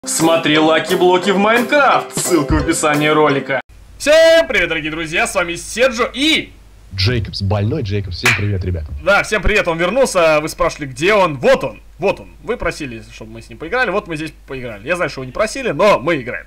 Смотри лаки-блоки в Майнкрафт, ссылка в описании ролика. Всем привет, дорогие друзья, с вами Седжо и... Джейкобс, больной Джейкобс, всем привет, ребят. Да, всем привет, он вернулся, вы спрашивали, где он, вот он. Вы просили, чтобы мы с ним поиграли, вот мы здесь поиграли. Я знаю, что вы не просили, но мы играем.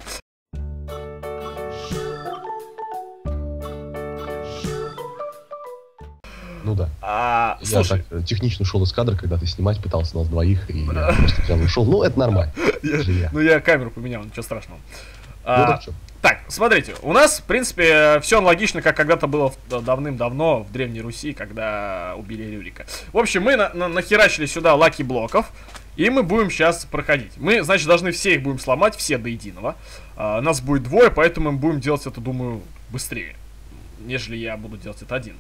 Ну да. Слушай, я так технично ушел из кадра, когда ты снимать пытался нас двоих, и я просто взял и ушел. Ну, это нормально. Ну я камеру поменял, ничего страшного. так что? Так, смотрите, у нас, в принципе, все аналогично, как когда-то было давным-давно в Древней Руси, когда убили Рюрика. В общем, мы нахерачили сюда лаки-блоков, и мы будем сейчас проходить. Мы, значит, должны все их будем сломать, все до единого. Нас будет двое, поэтому мы будем делать это, думаю, быстрее, нежели я буду делать это один.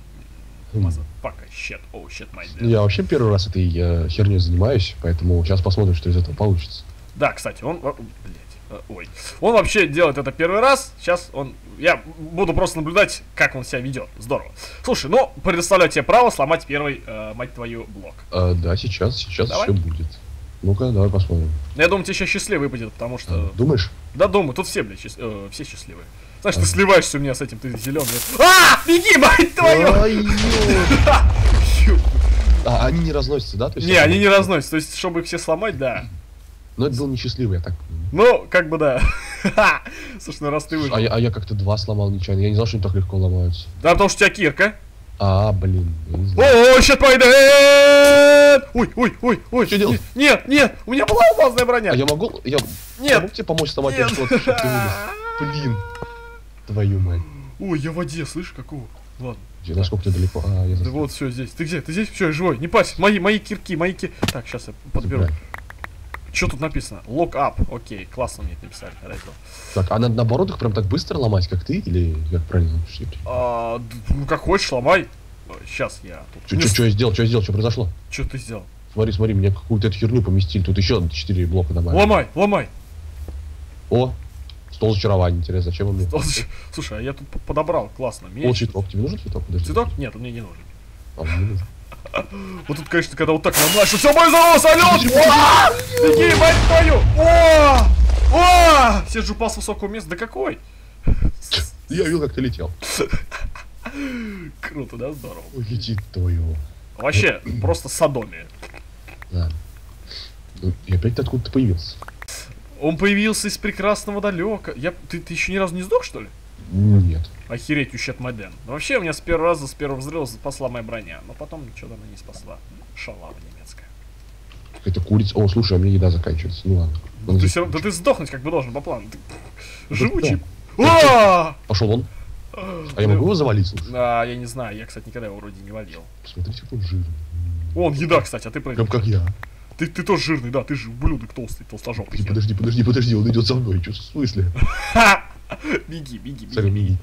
Я вообще первый раз этой херней занимаюсь, поэтому сейчас посмотрим, что из этого получится. Да, кстати, он вообще делает это первый раз. Сейчас я буду просто наблюдать, как он себя ведет. Здорово. Слушай, ну, предоставляю тебе право сломать первый, мать твою, блок. Да, сейчас все будет. Ну-ка, давай посмотрим. Я думаю, тебе сейчас счастливый выпадет, потому что... Думаешь? Да, думаю, тут все, блядь, все счастливые. Знаешь, ты сливаешься у меня с этим, ты зеленый. Беги, мать твою! Они не разносятся, да? Не, они не разносятся. То есть, чтобы их все сломать, да. Но это был несчастливый, я так... Ну, как бы да. Слушай, ну раз ты выжил. А я как-то два сломал нечаянно. Я не знал, что они так легко ломаются. Да, потому что у тебя кирка. Блин. О, щит майден! Ой. Что делать? Нет, у меня была алмазная броня. А я могу? Я могу тебе помочь сломать что-то, чтобы ты вылез? Блин. Твою мать. Ой, я в воде, слышишь, какого? Ладно. Насколько ты далеко? Да вот, все, здесь. Ты где? Ты здесь? Все, я живой. Не парься. Мои кирки. Так, сейчас я подберу. Что тут написано? Lock up. Окей, классно мне это написали. Так, а надо наоборот их прям так быстро ломать, как ты? Или как правильно напишите? Ну как хочешь, ломай. Сейчас я тут. Что я сделал? Что произошло? Что ты сделал? Смотри, мне какую-то эту херню поместили. Тут еще 4 блока добавили. Ломай. О, стол зачарования, интересно, зачем он мне? Слушай, а я тут подобрал, классно. Цветок, тебе нужен цветок? Подожди. Цветок? Нет, он мне не нужен. Мне нужен. Вот тут, конечно, когда вот так ломаешь, все, мой завод, салют! Беги, мать твою! Седж упал с высокого места, да какой? Я видел, как ты летел. Круто, да, здорово. Летит твою. Вообще, просто содомия. Да. И опять откуда ты появился? Он появился из прекрасного далека. Ты еще ни разу не сдох, что ли? Нет. Охереть, ущет Маден. Вообще, у меня с первого раза, с первого взрыва спасла моя броня. Но потом что-то она не спасла. Шалава немецкая. Какая-то курица. О, слушай, а мне еда заканчивается. Ну ладно. Да ты сдохнуть как бы должен по плану. Живучий. Пошел он. А я могу его завалить, слушай? Я не знаю. Я, кстати, никогда его вроде не валил. Смотрите, как он жирный. Он еда, кстати, а ты прыгаешь. Прям как я. Ты тоже жирный, да, ты же ублюдок толстый, толстожопый. Подожди, он идет за мной. Что в смысле? Беги. Смотри, беги.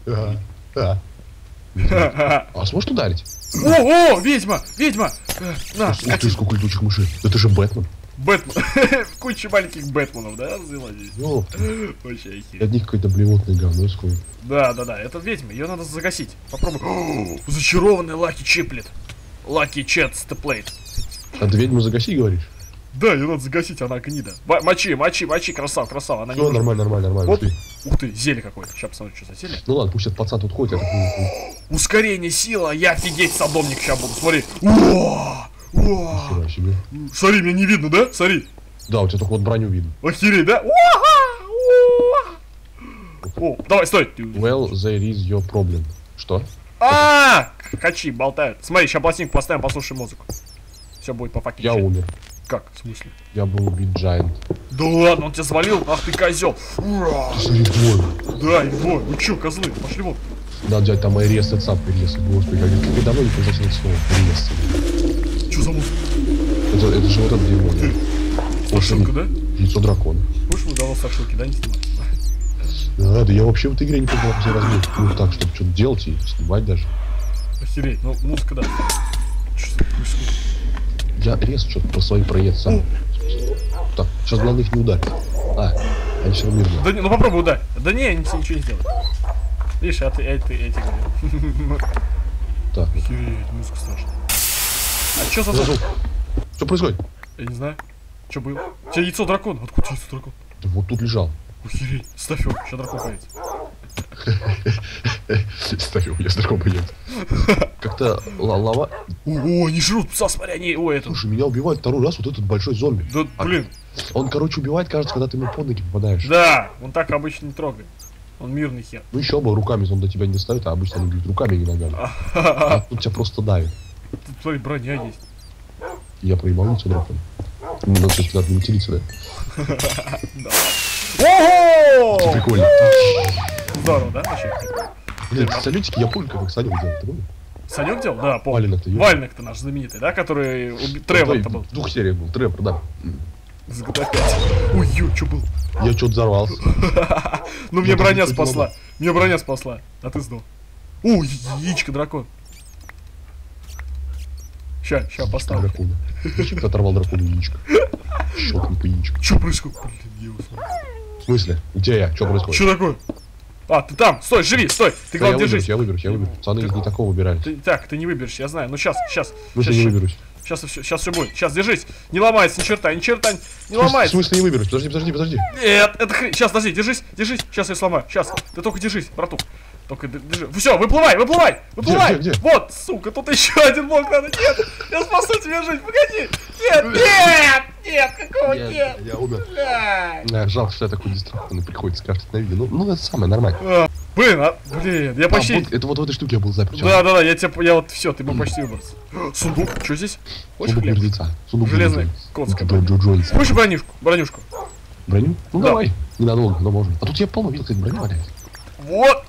А сможешь ударить? О, ведьма! На, ух ты, сколько летучих мышей. Это же Бэтмен. Куча маленьких Бэтменов, да, взяла здесь? Вообще охереть. От них какое-то блевотное говно исходит. Да, это ведьма, ее надо загасить. Попробуй. Зачарованный Лаки Чиплет. Лаки Чет Степлейт. А ты ведьму загаси, говоришь? Да, ее надо загасить, она гнида. Мочи, красава, она не нужна. Нормально. Вот. Ух ты, зелье какое-то. Сейчас посмотрю, что за зелье. Ну ладно, пусть этот пацан тут ходит. Ускорение, сила, я офигеть садомник сейчас буду, смотри. Нихера себе. Смотри, меня не видно, да? Смотри. Да, у тебя только вот броню видно. Охереть, да? О, давай, стой. Well, there is your problem. Что? Качи болтают. Смотри, сейчас пластинку поставим, послушай музыку. Все будет по факту. Я умер. Как? В смысле? Я был убит Giant. Да ладно, он тебя свалил? Ах ты козел. Смотри, их двое. Да, их двое. Вы че, козлы? Пошли вон. Да, дядь, там и рест сам перелез. Господи, как давно не произносил это слово. Перелез. Че за музыка? Это же вот это дерьмо, да? Страшилка, да? Яйцо дракона. Будешь мы давал страшилки, да, не снимать? Да, я вообще в этой игре не понял, как все размер. Ну так, чтобы что-то делать и снимать даже. Охереть, ну музыка, да. Что происходит? Я резко что-то по своей проезд сам. Так, сейчас главное их не ударить. Они все мирные. Да, ну попробуй ударь. Да не, ничего не сделать. Видишь, а ты эти говорю. Так. Охереть, музыка страшная. А что за звук? Что происходит? Я не знаю. Что было? У тебя яйцо дракона. Откуда яйцо дракона? Вот тут лежал. Охереть, ставь его, сейчас дракон появится. Ставь его, я с драконом поеду. Как-то лава... О, они жрут пса, смотри, они... О, это... Слушай, меня убивает второй раз вот этот большой зомби. Да, блин. Он, короче, убивает, кажется, когда ты ему под ноги попадаешь. Да, он так обычно не трогает. Он мирный хер. Ну еще бы, руками он до тебя не доставит, а обычно он бьет руками и ногами. А тут тебя просто давит. Тут, смотри, броня есть. Я проебал лицо дракона. Ну, то есть надо не материться, да? Ого! Прикольно. Здорово, да, вообще? Блин, салютики я помню, как их Санек делал, ты помнишь? Санек делал? Да, помню. Валенок-то есть. Валенок-то наш знаменитый, да, который Тревор-то был. В 2 сериях был, Тревор, да. С GTA 5. Ой, ё, чё был? Я что-то взорвался. Ну, мне броня спасла. Мне броня спасла, а ты сдох. Ой, яичко, дракон. Ща поставлю. Дракона. Зачем ты оторвал дракону яичко? Щелкни по яичку. Чё происходит? Блин, я его смотрю. В смысле? Где я? Что происходит? Чё такое? А, ты там, стой, живи, стой. Ты, главное, держись. Я выберусь. Пацаны из не такого выбирались. Так, ты не выберешься, я знаю. Ну, сейчас. В смысле не выберусь? Сейчас все будет. Сейчас, держись. Не ломается, ни черта, не ломается. В смысле не выберусь? Подожди. Нет, это хрень. Сейчас, подожди, держись. Сейчас я сломаю. Сейчас. Ты только держись, братух. Только держи. Все, выплывай. Где? Вот, сука, тут еще один блок надо. Нет, я спасу тебе жизнь, погоди. Нет, какого нет? Я умер. Жалко, что я такой деструктивный, приходится каждый на видео. Ну, это самое нормально. Блин, я почти... Это вот в этой штуке я был заперт. Да, я вот все, ты бы почти выбрался. Сундук, что здесь? Хочешь Сундук хлеб? мертвеца. Железный коцка. Джонса. Хочешь бронюшку? Броню? Ну Да. давай. Ненадолго, но можно. А тут я полно видел, кстати, броню валяется. Вот.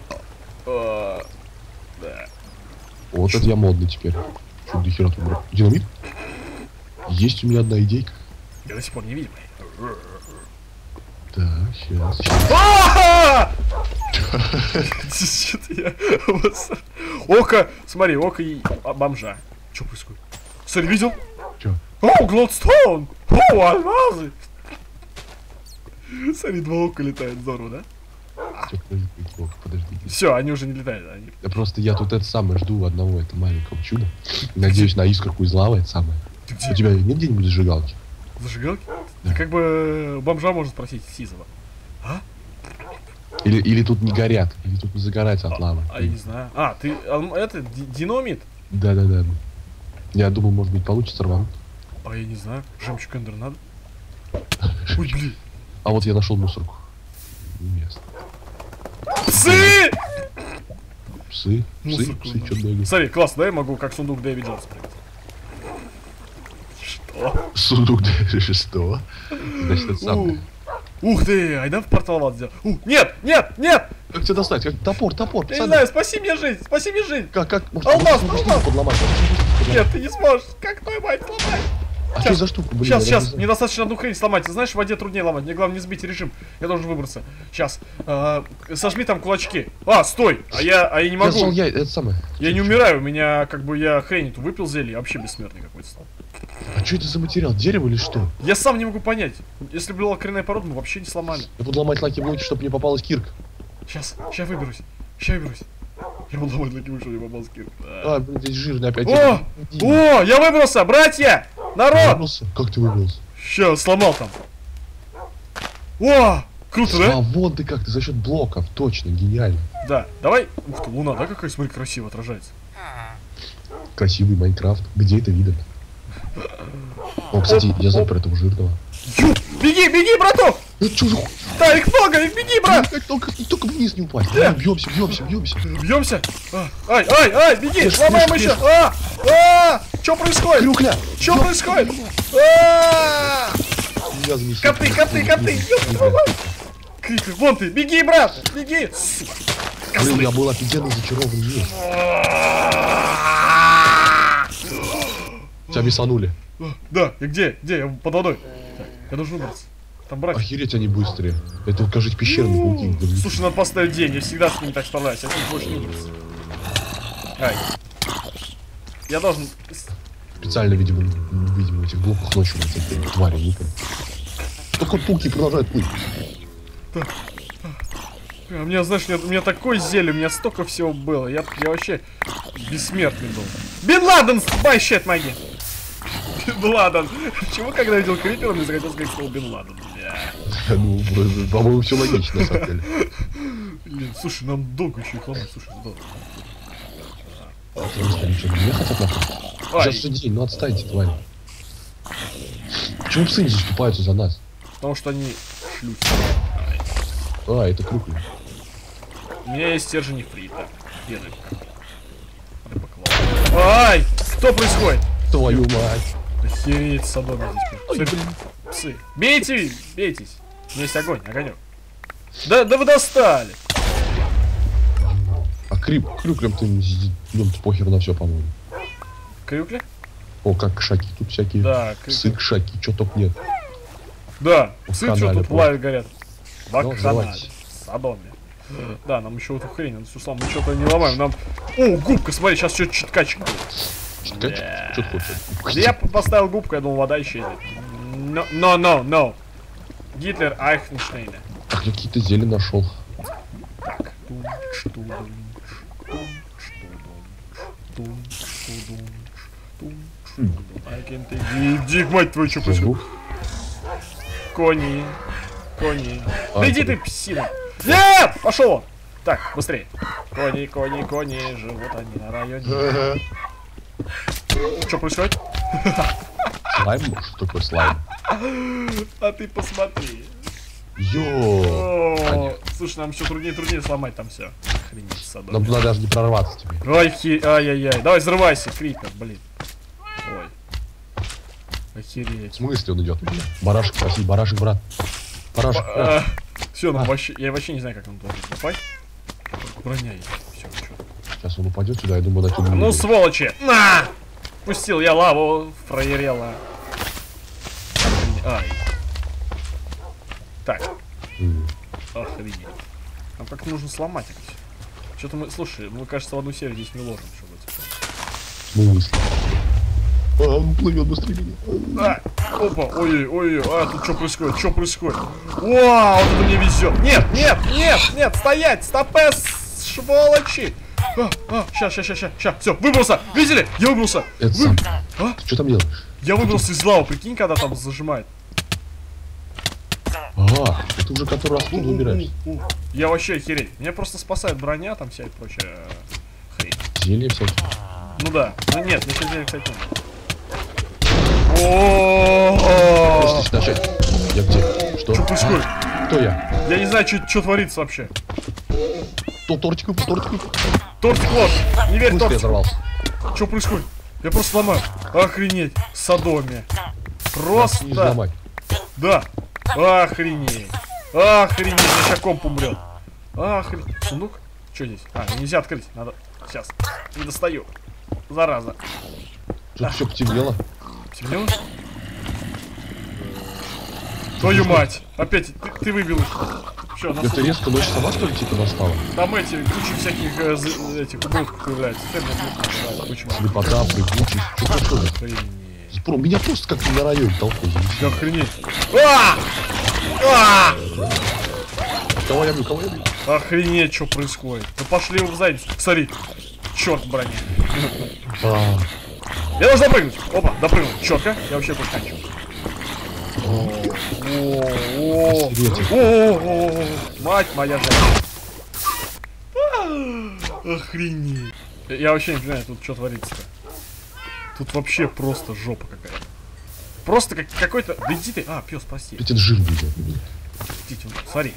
Да. Вот это я модный теперь. Что до хера тут брать? Динамит? Есть у меня одна идейка. Я до сих пор не видел. Так, сейчас. Что-то я... Око, смотри, око и бомжа. Что происходит? Смотри, видел? Чё? О, Глодстоун! О, алмазы! Смотри, 2 ока летают, здорово, да? Подожди. Все, они уже не летают. Они... Я тут это самое жду одного, это маленького чуда. Надеюсь на искорку из лавы, это самое. У тебя нет где-нибудь зажигалки? Зажигалки? Да. Как бы бомжа можно спросить Сизова. А? Или тут не горят, или тут не загорается от лавы. Я не знаю. Ты это динамит? Да. Я думаю, может быть, получится рвануть. Я не знаю. Жемчуг Эндер надо? Ой, блин. А вот я нашел мусорку. Место. Псы! Псы, что бегают. Смотри, классно, да? Я могу как сундук Дэви Джонс прыгать. Что? Сундук Дэви, что? Значит, это самое. Ух ты, айда в портал вас сделал. Нет! Как тебя достать? Как топор, Я не пацаны. знаю, спаси мне жизнь! Как? Алмаз! Подломать. Нет, ты не сможешь! Как твою мать сломать? А что за штука, блин? Сейчас, мне достаточно одну хрень сломать. Ты знаешь, в воде труднее ломать. Мне главное не сбить режим. Я должен выбраться. Сейчас. Сожми там кулачки. Стой! А я не могу. Это самое. Я не умираю, у меня я хрень эту выпил зелье, я вообще бессмертный какой-то стал. А что это за материал? Дерево или что? Я сам не могу понять. Если бы была коренная порода, мы вообще не сломали. Я буду ломать лаки-блоки, чтобы не попалась кирка. Сейчас выберусь. Я буду ломать лаки, чтобы не попал кирка. Блин, здесь жирный опять. О, я выбрался, братья! Народ! Выбрался? Как ты выбрался? Сейчас, сломал там. О, круто, да? Вон ты как, ты за счет блоков, точно, гениально. Да, давай. Ух ты, луна, да, какая, смотри, красиво отражается. Красивый Майнкрафт. Где это видно? О, кстати, я запер этого жирного. Беги, браток! Это что за хуй? Да, их много, беги, брат! Только вниз не упасть. Бьемся. Бьемся? Ай, беги, сломаем еще! Что происходит? Крюкля! Что происходит? Коты! Крикли, вон ты, беги, брат! Беги! Блин, я был офигенно зачарован. Тебя бесанули. Да, и где? Я под водой. Так, я должен выбраться. Там брать. Охереть они быстрее. Это, кажется, пещерные пауки. Слушай, надо поставить день, я всегда с ними так справляюсь, я с ним больше не выбраться. Я должен... Специально, видимо, в этих блоках ночью вот эти твари выпали. Только пауки продолжают плыть. Так. У меня, знаешь, у меня такой зелье, у меня столько всего было. Я вообще бессмертный был. Бин Ладен, спайщет маги. Бин Ладен. Почему, когда видел крипера, мне захотелось сказать слово Бин Ладен? Ну, по-моему, все логично, на самом деле. Блин, слушай, нам долго еще их ломать, слушай, долго. Просто ничего, меня хотят нахуй. Сейчас же день, ну отстаньте, тварь. Почему псы не заступаются за нас? Потому что они шлюхи. А, это крупный. У меня есть стержень фрита. Еды. Ай! Что происходит? Твою мать. Охереть, садома здесь. Псы. Бейте, бейтесь. У меня есть огонь, огонек. Да вы достали. А крюклем ты ну, похер на все, по-моему. Крюкли? О, как шаки, тут всякие Да, псы, шаки, что только нет. Да, псы что тут плавят, горят. Вакханале. Садоме. Да, нам еще вот эту хрень, надо Суслан, мы что-то не ломаем, нам... О, губка, смотри, сейчас что-то читкачек будет. Читкачек? Что ты хочешь? Я поставил губку, я думал, вода исчезнет. No. Гитлер Айхенштейна. Так, я какие-то зелья нашел. Так. Иди, мать твою, что происходит? Кони. Да иди ты, псина. Нет! Пошел он! Так, быстрее. Кони, живут они на районе. Что происходит? Слайм? Что такое слайм? А ты посмотри. Йо! Слушай, нам еще труднее сломать там все. Охренеть, садок. Нам туда даже не прорваться тебе. Ай-яй-яй. Давай, взрывайся, крипер, блин. Ой. Охереть. В смысле он идет? Барашек, спаси, барашек, брат. Барашек, брат. Все, ну вообще, я вообще не знаю, как он должен попасть. Броня есть. Все, сейчас он упадет сюда, я думаю, на ну, сволочи! На! Пустил я лаву, фраерела. Ай. Так. Охренеть. Нам как нужно сломать это все. Что-то мы, слушай, мы, кажется, в одну серию здесь не ложим, чтобы это. Смысл? А, он плывет быстрее меня. Опа, ой, тут что происходит? Вау, вот это мне везет. Нет, стоять, стопэ, сволочи. Сейчас, все, выбрался, видели? Я выбрался. Это сам. Ты что там делаешь? Я выбрался из лавы, прикинь, когда там зажимает. Ага, ты уже который раз тут выбираешь. Я вообще охереть. Меня просто спасает броня, там вся и прочая хрень. Зелья всякие. Ну да. Ну нет, ничего зелья, кстати, нет. Просто начать. Я где? Что? Что происходит? Кто я? Я не знаю, что творится вообще. Тортик. Тортик лох. Не верь тортику. Взорвался. Что происходит? Я просто сломаю. Охренеть. Содоме. Просто. Не взломать. Да. Охренеть. Я сейчас комп умрет. Охренеть. Сундук? Что здесь? Нельзя открыть. Надо. Сейчас. Не достаю. Зараза. Тут все потемнело. Темнело? Твою мать! Опять ты выбил их. Чё, это резко ночь сама, что ли, типа настала? Там куча всяких этих убылков появляется. Почему? Слепота, прыгучесть. Что происходит? Меня просто как-то на районе толкнул. Да охренеть. Кого я бью? Охренеть, что происходит. Да пошли его в задницу. Смотри. Черт, броня. Я должен допрыгнуть. Опа, допрыгнул. Четко. Я вообще подканчиваю. Мать моя женщина. Охренеть. Я вообще не понимаю, тут что творится-то. Тут вообще просто жопа какая-то. Просто какой-то... Да иди ты. Пес, прости. Этот жир будет. Идите, смотри.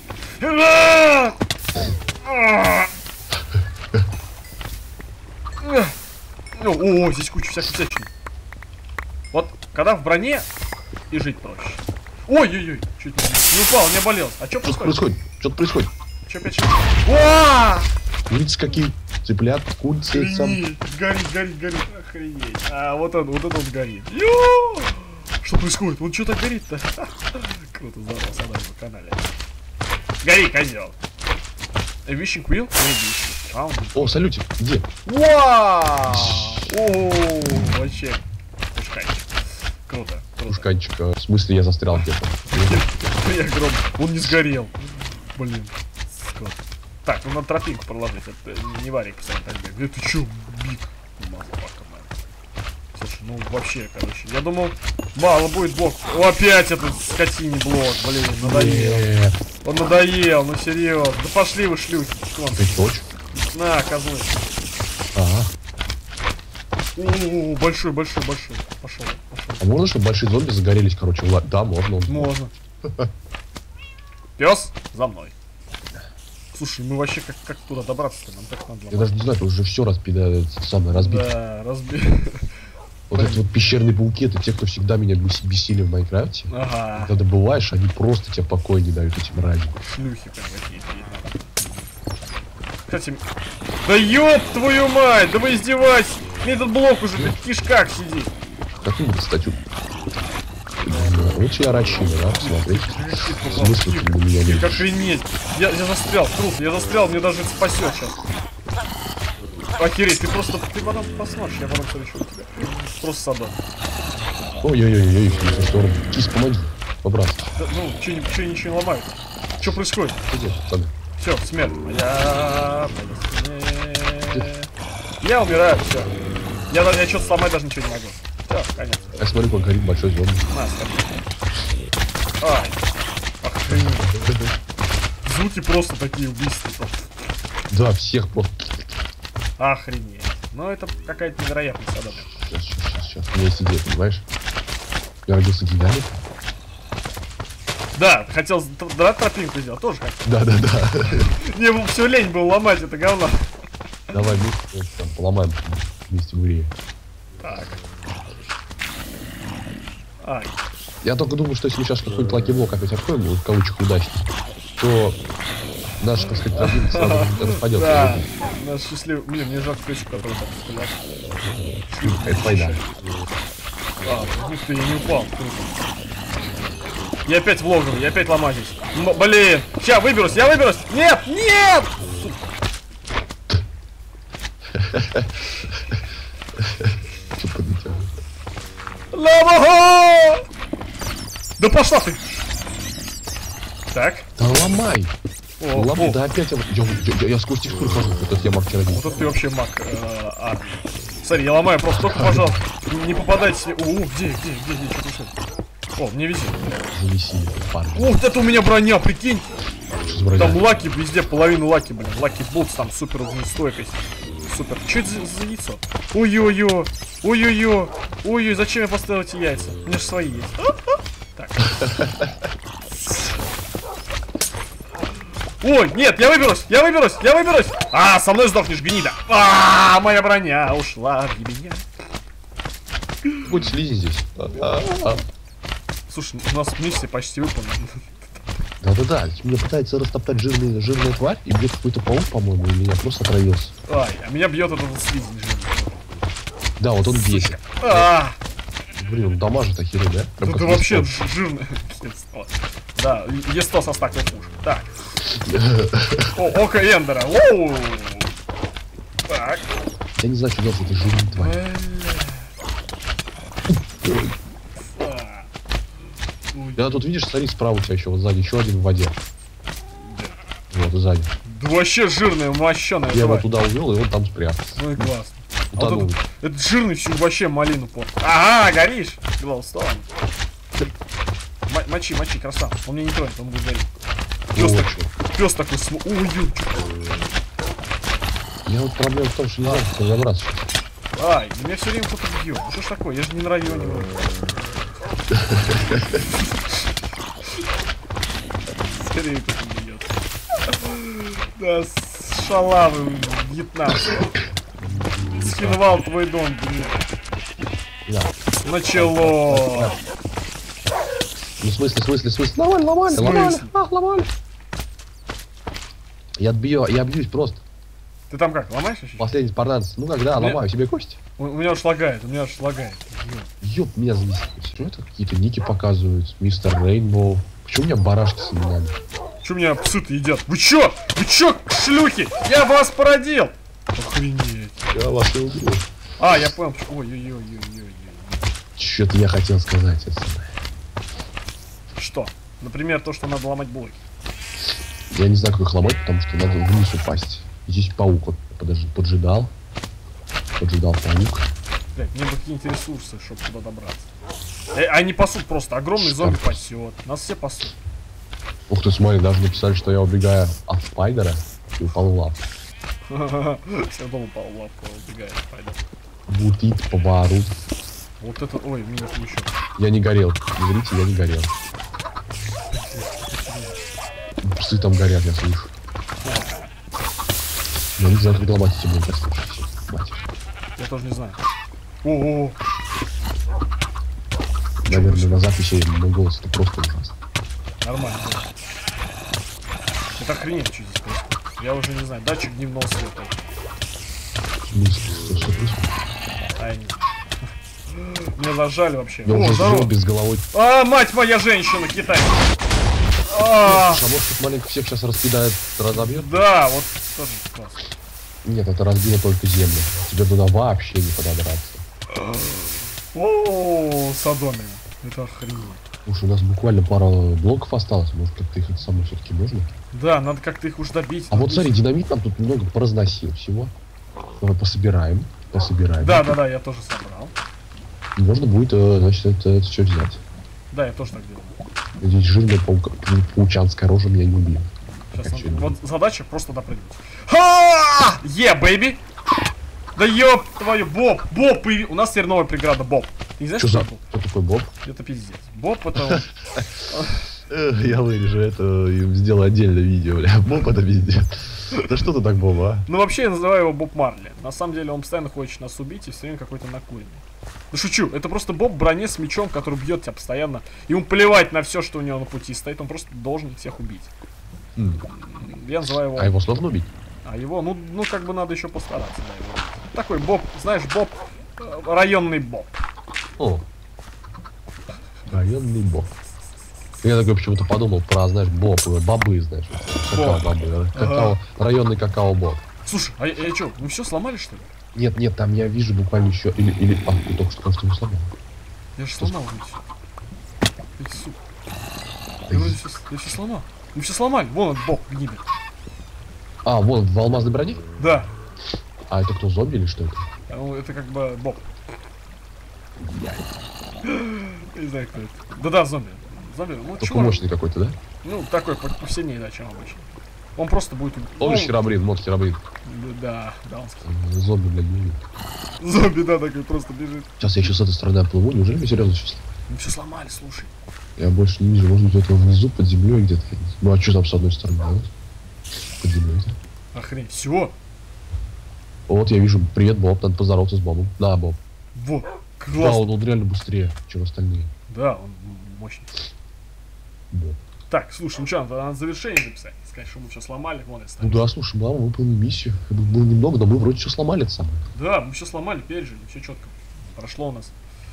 О, здесь куча всяких всячины. Вот, когда в броне и жить проще. Ой-ой-ой, чуть не упал, не болел. А что происходит? Что-то происходит. Что опять? Курицы какие? Цыплят, курицы. Горит. Охренеть. Вот он горит. Что происходит? Он что так горит-то? Круто, здорово, садай на канале. Гори, козел. Wishing wheel? О, салютик, где? Вау! Вообще. Пушканчик. Круто. Пушканчик, в смысле я застрял где-то? Я гром. Он не сгорел. Блин. Скот. Так, ну надо тропинку проложить. Это не варик, кстати, так бегает. Это чё, биг? Слушай, Слушай, ну вообще, короче, я думал, мало будет блок. О, опять этот скотиний блок, блин, надоел. Он надоел, ну серьезно. Да пошли вы, шлюхи. Ты точно? На, козлы. Ага. Большой. Пошел. А можно, чтобы большие зомби загорелись, короче, да, можно. Можно. Пес, за мной. Слушай, мы вообще как туда добраться-то? Нам так надо. Я даже не знаю, ты уже все разбит. Да, разбили. Вот эти вот пещерные пауки, это те, кто всегда меня бесили в Майнкрафте. Ага. Когда добываешь, они просто тебе покоя не дают, эти мрази. Шлюхи прям какие-то. Кстати, да ёб твою мать, да вы издеваетесь. Мне этот блок уже в кишках сидит. Как ему, кстати, вот я рачина, да, посмотреть. Смысл ты на меня лезешь. Охренеть. Я застрял, труп, мне даже это спасет сейчас. Охереть, ты потом посмотришь, я потом встречу тебя. Просто садом. Ой-ой-ой, в сторону. Кис, помоги, побраться. Да, ну, че ничего не ломают? Что происходит? Все, смерть. Я умираю, все. Я что-то сломать даже ничего не могу. Все, конец. Я смотрю, как горит большой зомби. Ай. Охренеть. Звуки просто такие убийственные. Да, всех просто. Охренеть. Ну это какая-то невероятная садомия. Сейчас. У меня есть идея, понимаешь? Я родился гигантом. Да, хотел тропинку сделать, тоже хотел. Да. Мне все лень было ломать это говно. Давай вместе там поломаем вместе в игре. Так. Ай. Я только думаю, что если мы сейчас какой-нибудь лаки-блок опять откроем, вот в кавычках удачно, то наш, так сказать, один сразу распадется. Да, наш счастливый... Блин, мне жалко печку, который там стрелял. Это война. Ух ты, я не упал. Я опять в логово, я опять ломаюсь. Блин, сейчас выберусь, я выберусь. Нет! Что подлетел? Ломаго! Да пошла ты! Так. Да ломай! Да опять я сквозь текстуру хожу, вот это я маг чародей. Вот это ты вообще маг. Смотри, я ломаю просто, только, пожалуйста, не попадайте себе. Где, что тут? О, мне везет. Зависили, парни. Вот это у меня броня, прикинь. Что за броня? Там лаки, везде половину лаки, блин. Лаки болт, там супер стойкость. Супер. Что это за яйцо? Ой-ой-ой, зачем я поставил эти яйца? У меня же свои есть. Так. Ой, нет, я выберусь. Со мной сдохнешь, гнида. Моя броня ушла в меня. Будь слизи здесь. Слушай, у нас миссия почти выполнена. Да. Меня пытается растоптать жирная тварь, и бьет какой-то паук, по-моему, и меня просто отравился. А меня бьет этот слизень жирный. Да, вот он бесит. Блин, он дамажит охереть, да? Прям это вообще жирный. Да, Е100 со стакой пушек. Так. Око Эндера. Так. Я не знаю, что делать с этой жирной тварью. Да, тут видишь, смотри, справа у тебя еще вот сзади, еще один в воде. Вот, сзади. Да вообще жирная, мощеная. Я его туда увел, и он там спрятался. Ну и классно. Утонул. Это жирный всю вообще малину портит. Ага, горишь. Глоустон. Мочи, красава. Он меня не тронет, он будет гореть. Пес такой уютчик. Я вот проблема в том, что не знаю, как разобраться сейчас. Ай, меня все время кто-то бьет. Ну что ж такое, я же не на районе вроде. Скорее кто-то бьет. Да, шалавы вьетнамские. Схинвал твой дом, блин. Да. Начало. Ну, в смысле? Ломали. Я бьюсь просто. Ты там как, ломаешь еще? Последний спартанец. Ну когда, ломаю себе кости. У меня аж лагает, Ёп, меня зависит. Что это? Какие-то ники показывают. Мистер Рейнбоу. Почему у меня барашки с именами? Чё меня псы-то едят? Вы чё, шлюхи? Я вас породил! Охренеть. Я вас не убил. Я понял. Ой-ой-ой. Что-то я хотел сказать. Что? Например, то, что надо ломать блоки. Я не знаю, как их ломать, потому что надо вниз упасть. Здесь паук вот поджидал. Поджидал паук. Блядь, мне бы какие-нибудь ресурсы, чтобы туда добраться. Они пасут просто. Огромный зомби пасет. Нас все пасут. Ух ты, смотри, даже написали, что я убегаю от спайдера и упал в лав. Все равно упал в лавку, убегает спайдер. Бутит, поворот. Вот это, ой, мини-ключок. Я не горел. Смотрите, я не горел. Псы там горят, я слышу. Я не знаю, когда ломать эти блоки, слушайте. Мать. Я тоже не знаю. О-о-о. Наверное, на записи мой голос это просто ужасно. Нормально. Это охренеть, что здесь происходит. Я уже не знаю. Датчик дневного света. Что происходит? Ай, меня зажали вообще. Я О, уже здорово. жил без головой. А, мать моя женщина, Китай. А может маленько всех сейчас раскидает, разобьет? Да, вот тоже классно. Нет, это разбило только землю. Тебе туда вообще не подобраться. О, Содомия. Это охренеть. Слушай, у нас буквально пара блоков осталось. Может, как-то их самому все-таки можно? Да, надо как-то их уж добить. А вот смотри, динамит нам тут немного поразносил всего. Давай пособираем. Да, я тоже собрал. Можно будет, значит, это что взять. Да, я тоже так делаю. Здесь жирная паучанская рожа меня не убьет. Сейчас вот задача просто допрыгнуть. Ха! Бэйби! Да ёб твою, Боб! Боб! У нас теперь новая преграда, Боб. Ты не знаешь, что кто Кто такой Боб? это пиздец. Боб это... Я вырежу это и сделаю отдельное видео, бля. Боб это пиздец. Да что ты так, Боб, а? Ну вообще я называю его Боб Марли. На самом деле он постоянно хочет нас убить и все время какой-то накуренный. Да шучу, это просто Боб в броне с мечом, который бьет тебя постоянно. Ему плевать на все, что у него на пути стоит, он просто должен всех убить. Я называю его... А его сложно убить? А его, ну как бы надо еще постараться, да, его. Такой Боб, знаешь, Боб, районный Боб. О, районный Боб. Я такой почему-то подумал про, знаешь, Боб, бобы, знаешь, какао-бобы, районный какао-боб. Слушай, а что, мы все сломали, что ли? Нет, там я вижу буквально еще, или, ты только что кажется, не сломал. Я же сломал уже все. Эти сука. Я все сломал. Мы все сломали, вон он, Боб гнилит. А, вон, в алмазной броне? Да. А это кто, зомби или что это? Ну, это как бы Боб. Не знаю, кто это. Да, зомби. Зомби, ну Только чувак. мощный какой-то, да? Ну, такой посильнее, да, чем обычно. Он просто будет... Помнишь Херобрин, мод Херобрин? Да, он сказал. Зомби, блядь, не видит. Зомби, да, такой просто бежит. Сейчас я еще с этой стороны оплыву, неужели мы серьезно сейчас? Мы все сломали, слушай. Я больше не вижу, может быть, это внизу, под землей где-то. Ну а что там с одной стороны делать? Под землей-то. Охренеть, все. Вот я вижу, привет, Боб, надо поздороваться с Бобом. Да, Боб. Вот, Да, классно. он реально быстрее, чем остальные. Да, он мощный. Боб. Так, слушай, ну что, надо завершение записать. Сказать, что мы все сломали, вон я Ну ставлю. да, слушай, мама, выполнили миссию. Было немного, но мы вроде все сломали это самое. Да, мы все сломали, пережили, все четко. Прошло у нас.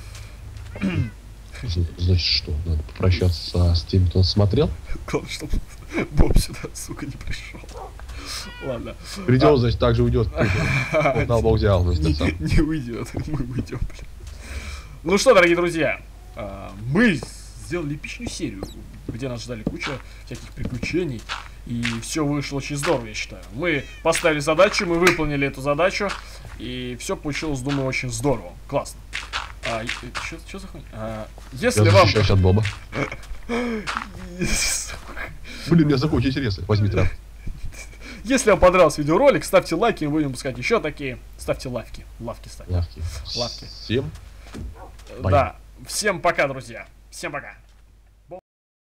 Значит что, надо попрощаться с теми, кто нас смотрел. Главное, чтобы Боб сюда, сука, не пришел. Ладно. Придет, значит, так же уйдет. Вот дал Бог взял. Не уйдет, мы уйдем, блин. Ну что, дорогие друзья, мы сделали эпичную серию, где нас ждали куча всяких приключений. И все вышло очень здорово, я считаю. Мы поставили задачу, мы выполнили эту задачу. И все получилось, думаю, очень здорово. Классно. Что за хуйня? Если вам... Я от Боба. Блин, мне захочешь интересно. Возьми трав. Если вам понравился видеоролик, ставьте лайки, мы будем выпускать еще такие. Ставьте лавки. Лавки ставьте. Лавки. Лавки. Всем. Да. Всем пока, друзья. Всем пока.